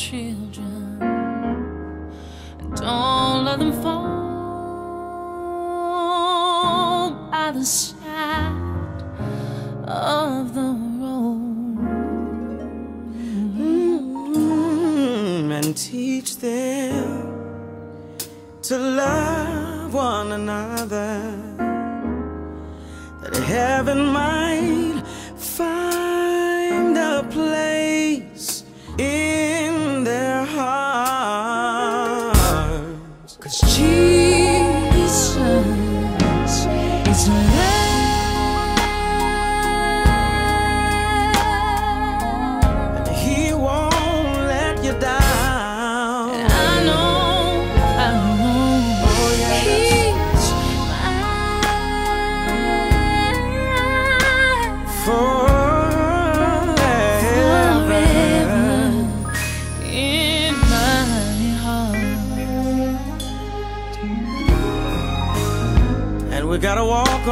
children. Don't let them fall by the side of the road. And teach them to love one another, that heaven might find a place in their hearts. 'Cause Jesus is love, and He won't let you down. I know. Oh yeah. He's mine forever in my heart. And we gotta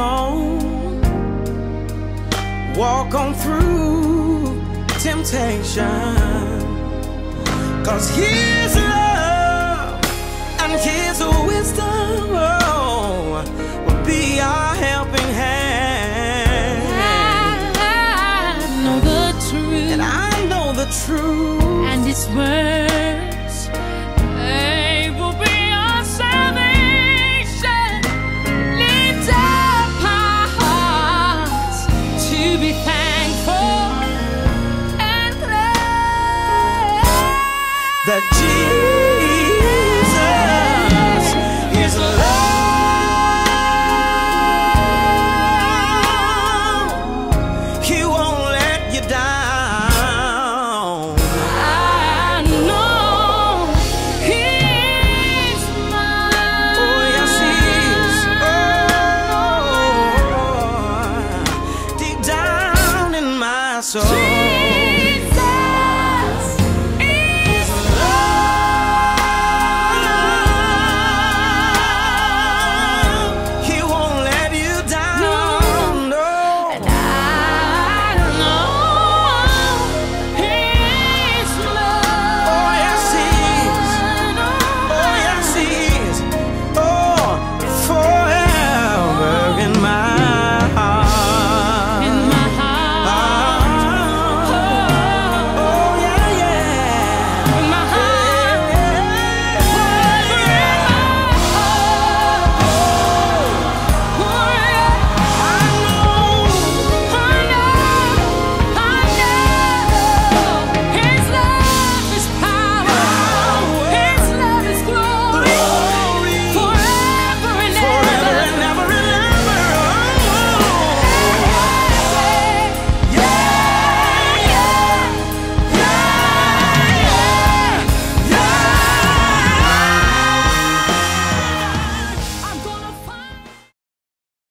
walk on through temptation, 'cause His love and His wisdom will be our helping hand. I know the truth, And I know the truth, and His words, they will be our salvation. Lift up our hearts to be thankful and glad that Jesus